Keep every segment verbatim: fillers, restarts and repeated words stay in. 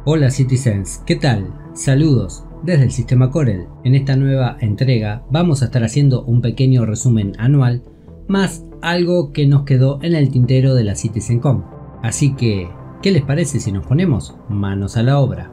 Hola Citizens, ¿qué tal? Saludos desde el sistema Corel. En esta nueva entrega vamos a estar haciendo un pequeño resumen anual, más algo que nos quedó en el tintero de la CitizenCon. Así que, ¿qué les parece si nos ponemos manos a la obra?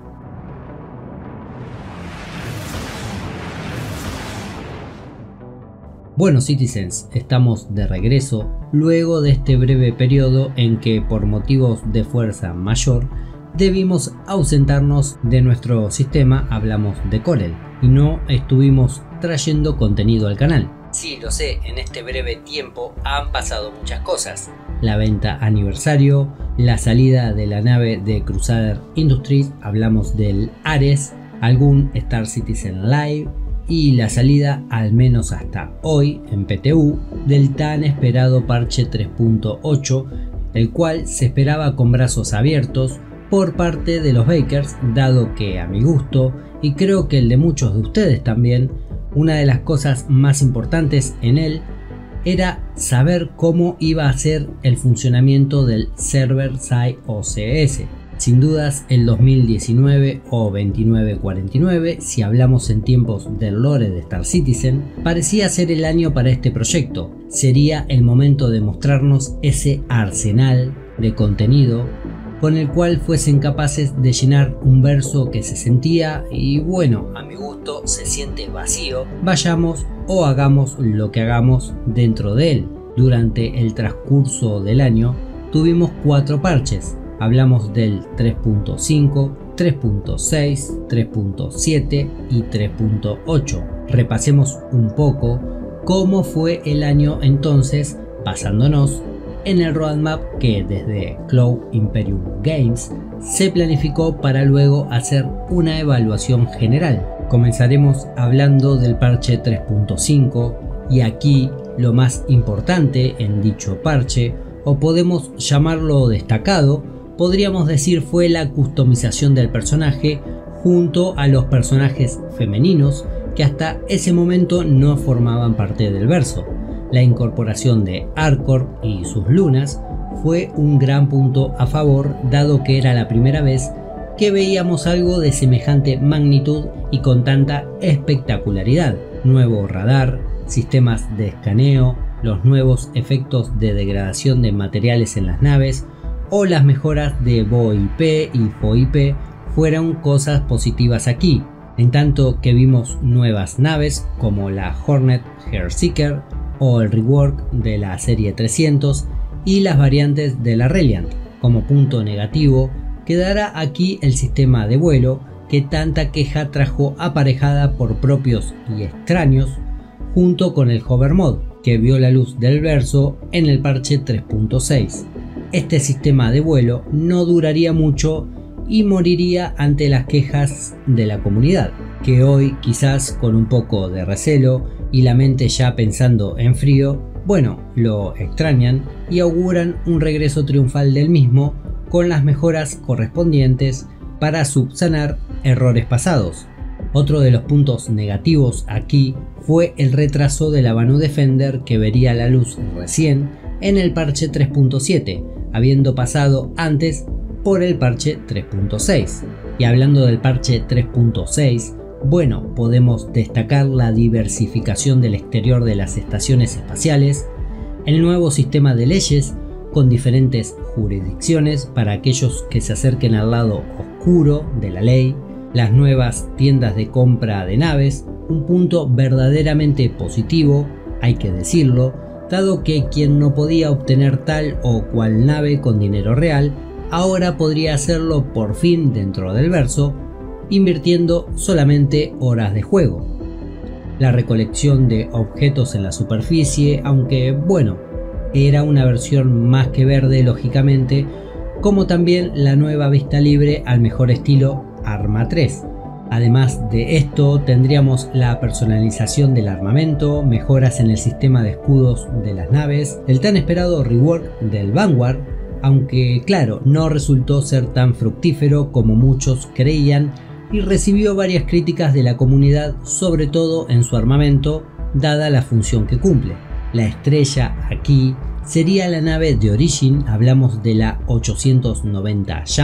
Bueno Citizens, estamos de regreso luego de este breve periodo en que por motivos de fuerza mayor debimos ausentarnos de nuestro sistema, hablamos de Corel, y no estuvimos trayendo contenido al canal. Sí, lo sé, en este breve tiempo han pasado muchas cosas. La venta aniversario, la salida de la nave de Crusader Industries, hablamos del Ares, algún Star Citizen Live y la salida, al menos hasta hoy en P T U, del tan esperado parche tres punto ocho, el cual se esperaba con brazos abiertos por parte de los bakers, dado que a mi gusto, y creo que el de muchos de ustedes también, una de las cosas más importantes en él era saber cómo iba a ser el funcionamiento del Server Side O C S. Sin dudas el dos mil diecinueve o veintinueve cuarenta y nueve, si hablamos en tiempos del lore de Star Citizen, parecía ser el año para este proyecto. Sería el momento de mostrarnos ese arsenal de contenido con el cual fuesen capaces de llenar un verso que se sentía, y bueno, a mi gusto se siente vacío, vayamos o hagamos lo que hagamos dentro de él. Durante el transcurso del año tuvimos cuatro parches, hablamos del tres punto cinco, tres punto seis, tres punto siete y tres punto ocho. Repasemos un poco cómo fue el año entonces, basándonos en el roadmap que desde Cloud Imperium Games se planificó para luego hacer una evaluación general. Comenzaremos hablando del parche tres punto cinco, y aquí lo más importante en dicho parche, o podemos llamarlo destacado, podríamos decir fue la customización del personaje junto a los personajes femeninos que hasta ese momento no formaban parte del verso. La incorporación de Arcor y sus lunas fue un gran punto a favor, dado que era la primera vez que veíamos algo de semejante magnitud y con tanta espectacularidad. Nuevo radar, sistemas de escaneo, los nuevos efectos de degradación de materiales en las naves o las mejoras de V O I P y F O I P fueron cosas positivas aquí, en tanto que vimos nuevas naves como la Hornet Heartseeker o el rework de la serie trescientos y las variantes de la Reliant. Como punto negativo quedará aquí el sistema de vuelo que tanta queja trajo aparejada por propios y extraños, junto con el Hover Mod que vio la luz del verso en el parche tres punto seis. Este sistema de vuelo no duraría mucho y moriría ante las quejas de la comunidad, que hoy, quizás con un poco de recelo y la mente ya pensando en frío, bueno, lo extrañan y auguran un regreso triunfal del mismo con las mejoras correspondientes para subsanar errores pasados. Otro de los puntos negativos aquí fue el retraso de la Banu Defender, que vería la luz recién en el parche tres punto siete, habiendo pasado antes por el parche tres punto seis. Y hablando del parche tres punto seis, bueno, podemos destacar la diversificación del exterior de las estaciones espaciales, el nuevo sistema de leyes con diferentes jurisdicciones para aquellos que se acerquen al lado oscuro de la ley, las nuevas tiendas de compra de naves, un punto verdaderamente positivo, hay que decirlo, dado que quien no podía obtener tal o cual nave con dinero real, ahora podría hacerlo por fin dentro del verso, invirtiendo solamente horas de juego. La recolección de objetos en la superficie, aunque bueno, era una versión más que verde lógicamente, como también la nueva vista libre al mejor estilo Arma tres. Además de esto tendríamos la personalización del armamento, mejoras en el sistema de escudos de las naves, el tan esperado rework del Vanguard, aunque claro, no resultó ser tan fructífero como muchos creían y recibió varias críticas de la comunidad, sobre todo en su armamento, dada la función que cumple. La estrella aquí sería la nave de Origin, hablamos de la ochocientos noventa Jump,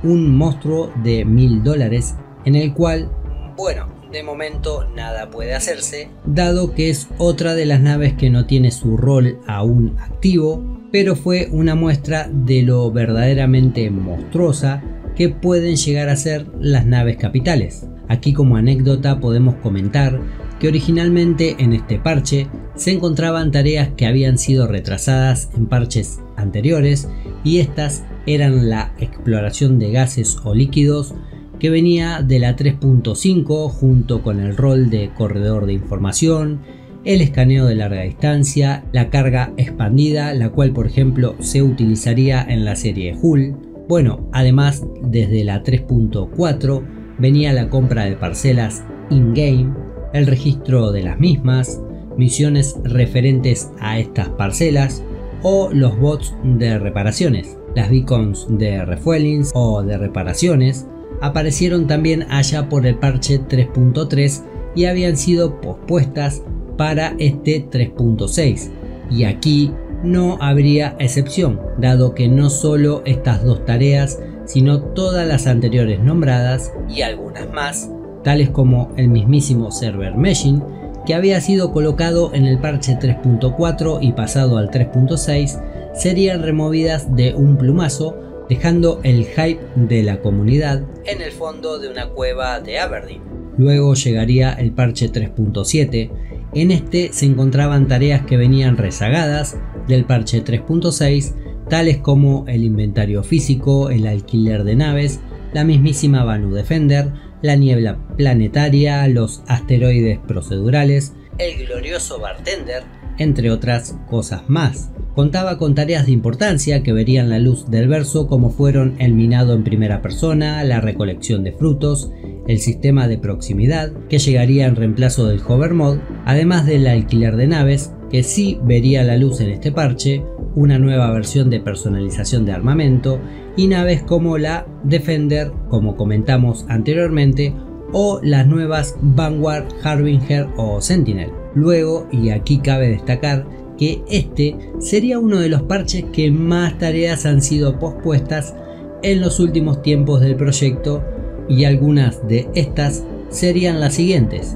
un monstruo de mil dólares en el cual, bueno, de momento nada puede hacerse, dado que es otra de las naves que no tiene su rol aún activo, pero fue una muestra de lo verdaderamente monstruosa que pueden llegar a ser las naves capitales. Aquí como anécdota podemos comentar que originalmente en este parche se encontraban tareas que habían sido retrasadas en parches anteriores, y estas eran la exploración de gases o líquidos, que venía de la tres punto cinco junto con el rol de corredor de información, el escaneo de larga distancia, la carga expandida, la cual por ejemplo se utilizaría en la serie Hull. Bueno, además desde la tres punto cuatro venía la compra de parcelas in-game, el registro de las mismas, misiones referentes a estas parcelas o los bots de reparaciones. Las beacons de refuelings o de reparaciones aparecieron también allá por el parche tres punto tres y habían sido pospuestas para este tres punto seis, y aquí no habría excepción, dado que no solo estas dos tareas, sino todas las anteriores nombradas y algunas más, tales como el mismísimo server meshing, que había sido colocado en el parche tres punto cuatro y pasado al tres punto seis, serían removidas de un plumazo, dejando el hype de la comunidad en el fondo de una cueva de Aberdeen. Luego llegaría el parche tres punto siete. En este se encontraban tareas que venían rezagadas del parche tres punto seis, tales como el inventario físico, el alquiler de naves, la mismísima Banu Defender, la niebla planetaria, los asteroides procedurales, el glorioso bartender, entre otras cosas más. Contaba con tareas de importancia que verían la luz del verso, como fueron el minado en primera persona, la recolección de frutos, el sistema de proximidad, que llegaría en reemplazo del hover mod, además del alquiler de naves, que sí vería la luz en este parche, una nueva versión de personalización de armamento y naves como la Defender, como comentamos anteriormente, o las nuevas Vanguard, Harbinger o Sentinel. Luego, y aquí cabe destacar, que este sería uno de los parches que más tareas han sido pospuestas en los últimos tiempos del proyecto, y algunas de estas serían las siguientes.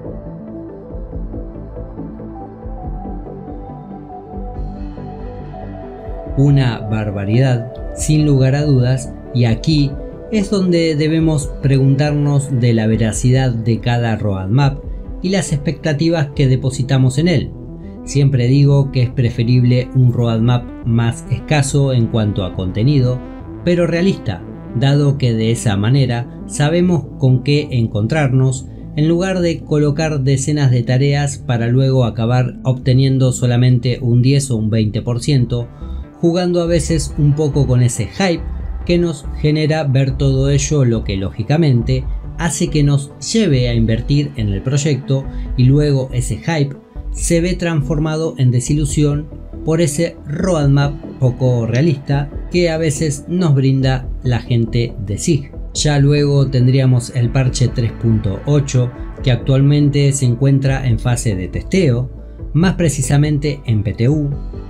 Una barbaridad, sin lugar a dudas, y aquí es donde debemos preguntarnos de la veracidad de cada roadmap y las expectativas que depositamos en él. Siempre digo que es preferible un roadmap más escaso en cuanto a contenido, pero realista, dado que de esa manera sabemos con qué encontrarnos, en lugar de colocar decenas de tareas para luego acabar obteniendo solamente un diez o un veinte por ciento, jugando a veces un poco con ese hype que nos genera ver todo ello, lo que lógicamente hace que nos lleve a invertir en el proyecto, y luego ese hype se ve transformado en desilusión por ese roadmap poco realista que a veces nos brinda la gente de S I G. Ya luego tendríamos el parche tres punto ocho, que actualmente se encuentra en fase de testeo, más precisamente en P T U.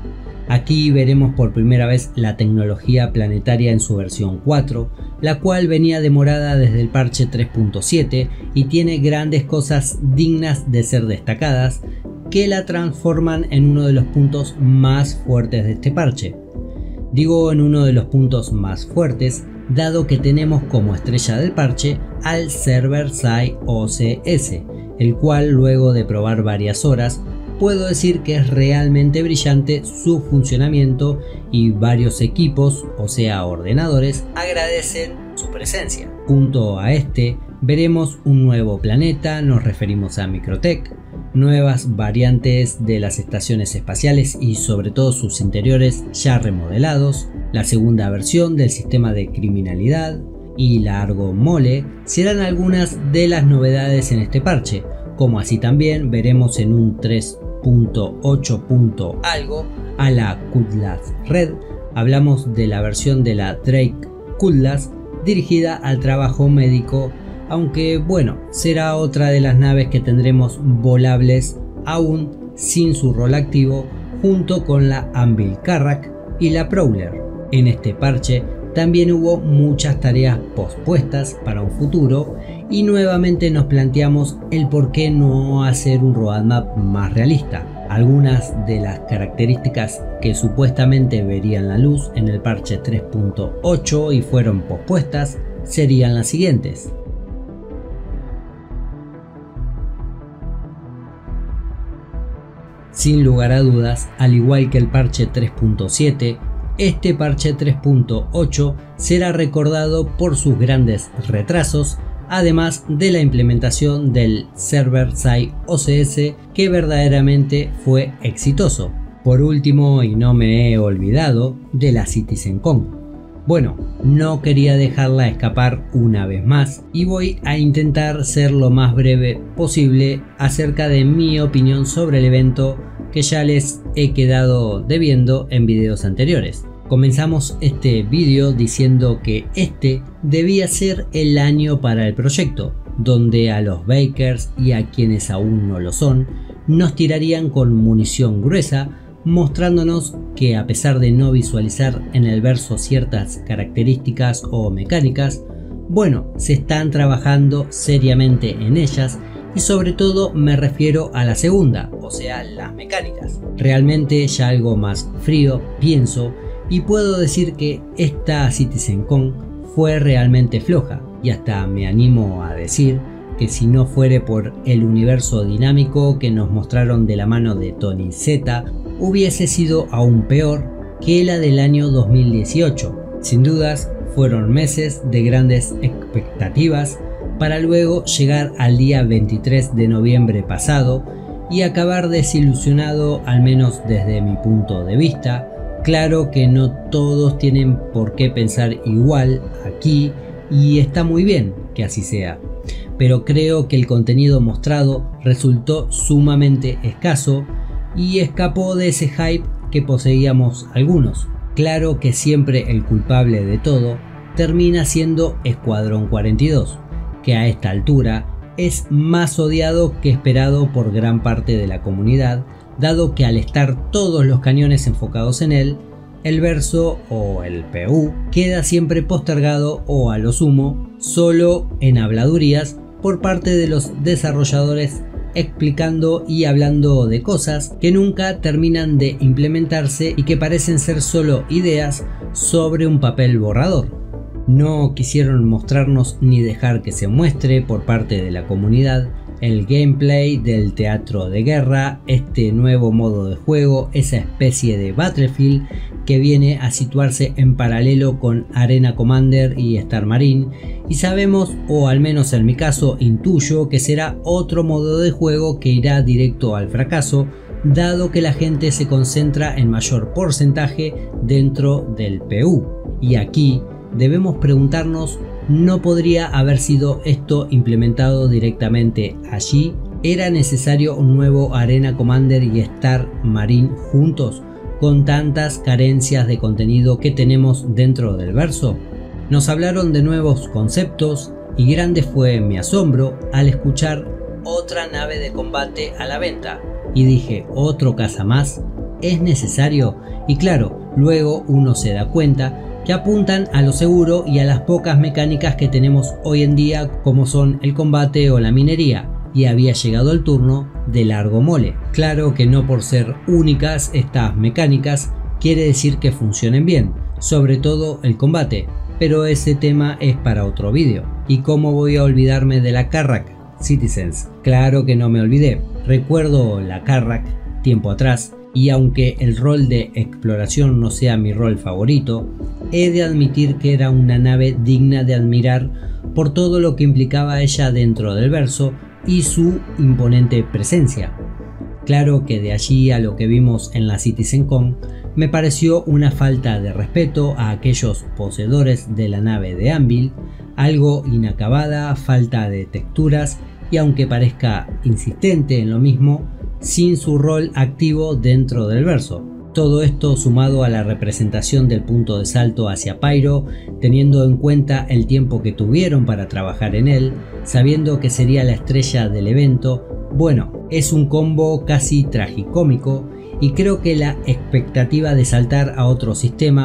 Aquí veremos por primera vez la tecnología planetaria en su versión cuatro, la cual venía demorada desde el parche tres punto siete y tiene grandes cosas dignas de ser destacadas, que la transforman en uno de los puntos más fuertes de este parche. Digo en uno de los puntos más fuertes, dado que tenemos como estrella del parche al Server Side O C S, el cual luego de probar varias horas puedo decir que es realmente brillante su funcionamiento, y varios equipos, o sea ordenadores, agradecen su presencia. Junto a este veremos un nuevo planeta, nos referimos a Microtech, nuevas variantes de las estaciones espaciales y sobre todo sus interiores ya remodelados, la segunda versión del sistema de criminalidad y la Argo Mole serán algunas de las novedades en este parche, como así también veremos en un tres punto ocho. algo a la Cutlass Red. Hablamos de la versión de la Drake Cutlass dirigida al trabajo médico, aunque bueno, será otra de las naves que tendremos volables aún sin su rol activo, junto con la Anvil Carrack y la Prowler. En este parche también hubo muchas tareas pospuestas para un futuro y nuevamente nos planteamos el por qué no hacer un roadmap más realista. Algunas de las características que supuestamente verían la luz en el parche tres punto ocho y fueron pospuestas serían las siguientes. Sin lugar a dudas, al igual que el parche tres punto siete, este parche tres punto ocho será recordado por sus grandes retrasos, además de la implementación del server-side O C S que verdaderamente fue exitoso. Por último, y no me he olvidado, de la CitizenCon. Bueno, no quería dejarla escapar una vez más y voy a intentar ser lo más breve posible acerca de mi opinión sobre el evento que ya les he quedado debiendo en videos anteriores. Comenzamos este vídeo diciendo que este debía ser el año para el proyecto, donde a los bakers y a quienes aún no lo son, nos tirarían con munición gruesa, mostrándonos que a pesar de no visualizar en el verso ciertas características o mecánicas, bueno, se están trabajando seriamente en ellas y sobre todo me refiero a la segunda, o sea, las mecánicas. Realmente ya algo más frío, pienso, y puedo decir que esta CitizenCon fue realmente floja y hasta me animo a decir que si no fuere por el universo dinámico que nos mostraron de la mano de Tony Z, hubiese sido aún peor que la del año dos mil dieciocho. Sin dudas, fueron meses de grandes expectativas para luego llegar al día veintitrés de noviembre pasado y acabar desilusionado, al menos desde mi punto de vista. Claro que no todos tienen por qué pensar igual aquí y está muy bien que así sea, pero creo que el contenido mostrado resultó sumamente escaso y escapó de ese hype que poseíamos algunos. Claro que siempre el culpable de todo termina siendo Escuadrón cuarenta y dos, que a esta altura es más odiado que esperado por gran parte de la comunidad, dado que al estar todos los cañones enfocados en él, el verso o el P U queda siempre postergado o a lo sumo solo en habladurías por parte de los desarrolladores, explicando y hablando de cosas que nunca terminan de implementarse y que parecen ser solo ideas sobre un papel borrador. No quisieron mostrarnos ni dejar que se muestre por parte de la comunidad el gameplay del teatro de guerra, este nuevo modo de juego, esa especie de Battlefield que viene a situarse en paralelo con Arena Commander y Star Marine, y sabemos, o al menos en mi caso intuyo, que será otro modo de juego que irá directo al fracaso, dado que la gente se concentra en mayor porcentaje dentro del P U. Y aquí debemos preguntarnos, ¿no podría haber sido esto implementado directamente allí? ¿Era necesario un nuevo Arena Commander y Star Marine juntos, con tantas carencias de contenido que tenemos dentro del verso? Nos hablaron de nuevos conceptos y grande fue mi asombro al escuchar otra nave de combate a la venta, y dije, ¿otro caza más? ¿Es necesario? Y claro, luego uno se da cuenta que apuntan a lo seguro y a las pocas mecánicas que tenemos hoy en día, como son el combate o la minería, y había llegado el turno de largo mole. Claro que no por ser únicas estas mecánicas quiere decir que funcionen bien, sobre todo el combate, pero ese tema es para otro vídeo. ¿Y cómo voy a olvidarme de la Carrack Citizens? Claro que no me olvidé, recuerdo la Carrack tiempo atrás, y aunque el rol de exploración no sea mi rol favorito, he de admitir que era una nave digna de admirar por todo lo que implicaba ella dentro del verso y su imponente presencia. Claro que de allí a lo que vimos en la CitizenCon me pareció una falta de respeto a aquellos poseedores de la nave de Anvil, algo inacabada, falta de texturas y aunque parezca insistente en lo mismo, sin su rol activo dentro del verso. Todo esto sumado a la representación del punto de salto hacia Pyro, teniendo en cuenta el tiempo que tuvieron para trabajar en él, sabiendo que sería la estrella del evento, bueno, es un combo casi tragicómico y creo que la expectativa de saltar a otro sistema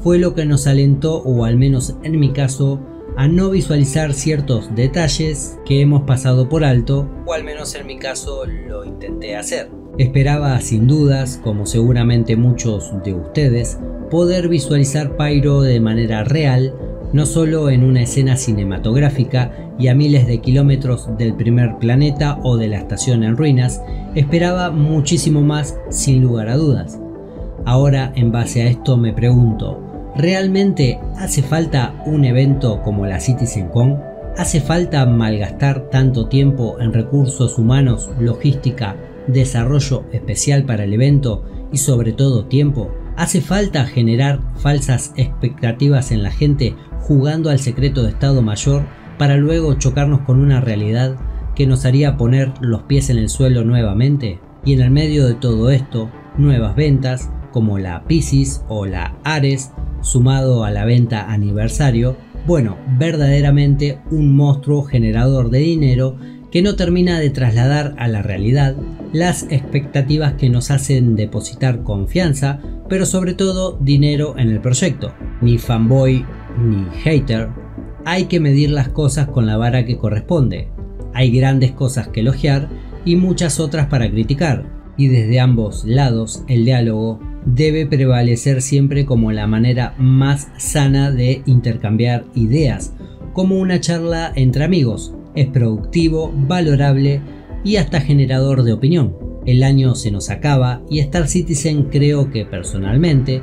fue lo que nos alentó, o al menos en mi caso, a no visualizar ciertos detalles que hemos pasado por alto, o al menos en mi caso lo intenté hacer. Esperaba sin dudas, como seguramente muchos de ustedes, poder visualizar Pyro de manera real, no solo en una escena cinematográfica y a miles de kilómetros del primer planeta o de la estación en ruinas. Esperaba muchísimo más, sin lugar a dudas. Ahora, en base a esto, me pregunto, ¿realmente hace falta un evento como la CitizenCon? ¿Hace falta malgastar tanto tiempo en recursos humanos, logística, desarrollo especial para el evento y sobre todo tiempo? ¿Hace falta generar falsas expectativas en la gente jugando al secreto de Estado Mayor para luego chocarnos con una realidad que nos haría poner los pies en el suelo nuevamente? Y en el medio de todo esto, nuevas ventas como la Pisces o la Ares, sumado a la venta aniversario, bueno, verdaderamente un monstruo generador de dinero que no termina de trasladar a la realidad las expectativas que nos hacen depositar confianza, pero sobre todo dinero en el proyecto. Ni fanboy ni hater, hay que medir las cosas con la vara que corresponde. Hay grandes cosas que elogiar y muchas otras para criticar, y desde ambos lados el diálogo debe prevalecer siempre como la manera más sana de intercambiar ideas, como una charla entre amigos. Es productivo, valorable y hasta generador de opinión. El año se nos acaba y Star Citizen, creo que personalmente,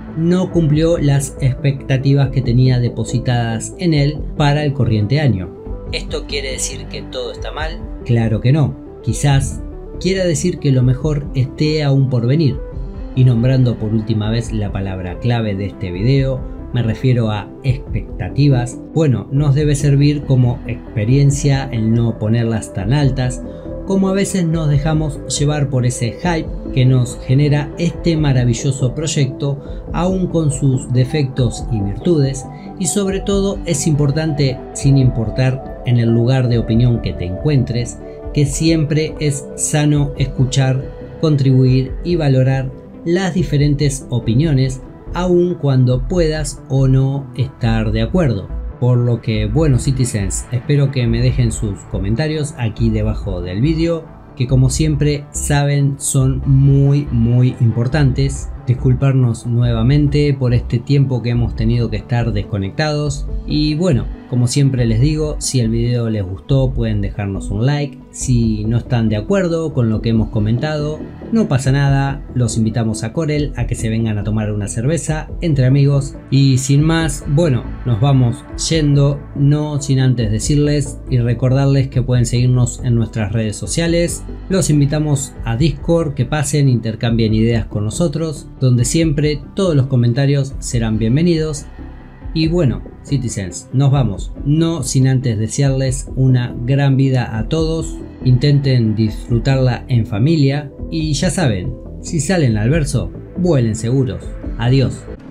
no cumplió las expectativas que tenía depositadas en él para el corriente año. ¿Esto quiere decir que todo está mal? Claro que no. Quizás quiera decir que lo mejor esté aún por venir. Y nombrando por última vez la palabra clave de este video, me refiero a expectativas. Bueno, nos debe servir como experiencia el no ponerlas tan altas, como a veces nos dejamos llevar por ese hype que nos genera este maravilloso proyecto, aún con sus defectos y virtudes. Y sobre todo es importante, sin importar en el lugar de opinión que te encuentres, que siempre es sano escuchar, contribuir y valorar las diferentes opiniones, aun cuando puedas o no estar de acuerdo. Por lo que, bueno citizens, espero que me dejen sus comentarios aquí debajo del vídeo, que como siempre saben son muy muy importantes. Disculparnos nuevamente por este tiempo que hemos tenido que estar desconectados. Y bueno, como siempre les digo, si el video les gustó pueden dejarnos un like. Si no están de acuerdo con lo que hemos comentado, no pasa nada, los invitamos a Corel a que se vengan a tomar una cerveza entre amigos. Y sin más, bueno, nos vamos yendo, no sin antes decirles y recordarles que pueden seguirnos en nuestras redes sociales. Los invitamos a Discord, que pasen, intercambien ideas con nosotros, donde siempre todos los comentarios serán bienvenidos. Y bueno, citizens, nos vamos, no sin antes desearles una gran vida a todos. Intenten disfrutarla en familia y ya saben, si salen al verso, vuelen seguros. Adiós.